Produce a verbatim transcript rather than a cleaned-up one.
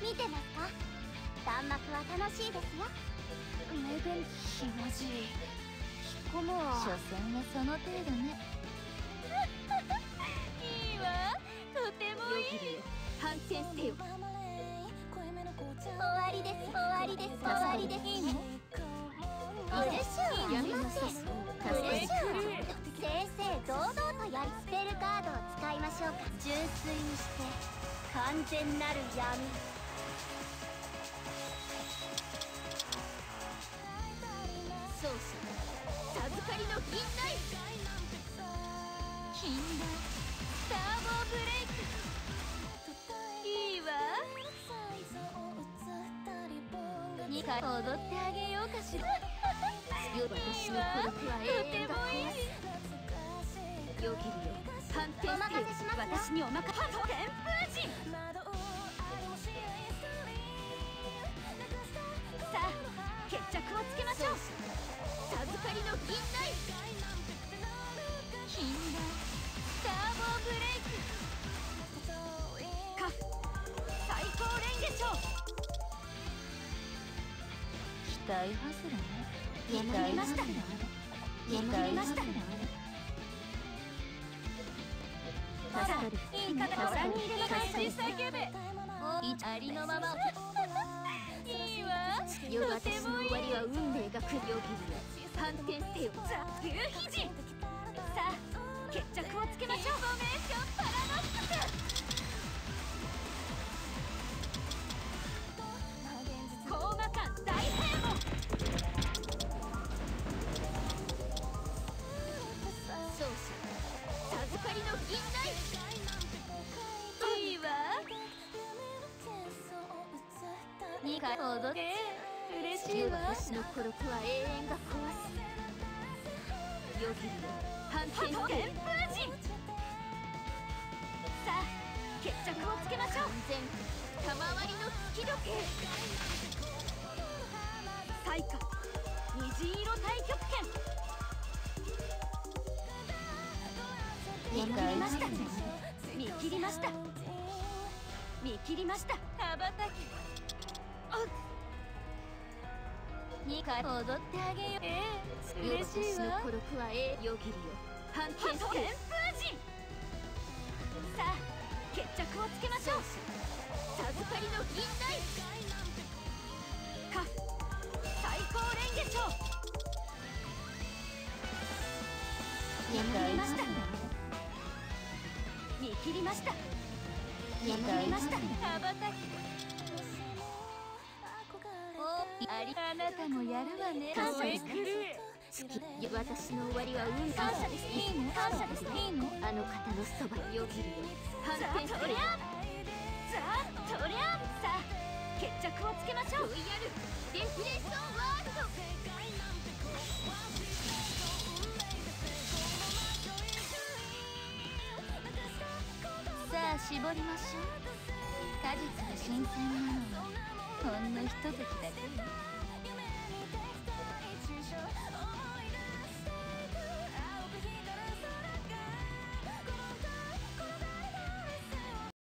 見てますか？弾幕は楽しいですよ。 目分ひまじい。引っ込むわ。所詮はその程度ね。 いいわ、とてもいい。反転してよ。 終わりです、終わりです、終わりです。いいの？嬉しいわ。 やめなさそう。 嬉しいわ。正々堂々とやりスペルカードを使いましょうか。純粋にして完全なる闇。 そうそう、授かりの銀ナイフ。禁断スターボーブレイク。いいわ。にかい踊ってあげようかしら。私の孤独は永遠が壊す。よぎるよ、反転してよ。私にお任せ。ハト旋風陣。さあ決着をつけましょう。授かりの銀ナイフ。禁断スターボーブレイク。カフ最高レンゲショー。 期待外れね。 やりましたね。やりましたね。さあ、いい方がさんにんで感謝叫べ。ありのままを。いいわ。とてもいい。私の終わりは運命が来る。よぎるよ、反転してよ。ザ・牛皮人。さあ決着をつけましょう。フォーメーションパラドックス。コーマ間大平凡。そうそう、授かりの銀ナイフ。いいわ。にかい踊って。嬉しいわ。私の孤独は永遠が壊す。よぎるよ、反転旋風陣。さあ決着をつけましょう。完全賜りの月時計。彩花虹色太極拳。見切りました。見切りました。見切りました。羽ばたき。にかい踊ってあげよう。ええ、嬉しいわ。私の孤独は永遠。よぎるよ、反転旋風陣。さあ決着をつけましょう。授かりの銀ナイフ。カフ最高レンゲショー。見切りました。見切りました。見切りました。羽ばたき。ありあなたもやるわね。感謝です。好き。私の終わりは運。感謝です。いいの？感謝です。いいの？あの方のそばよぎるよ。反転して。ザ・トリャン。ザ・トリャン。さあ決着をつけましょう。ロイヤルデスティネーションワールド。 さあ絞りましょう。果実が新鮮なのはほんのひとときだけ。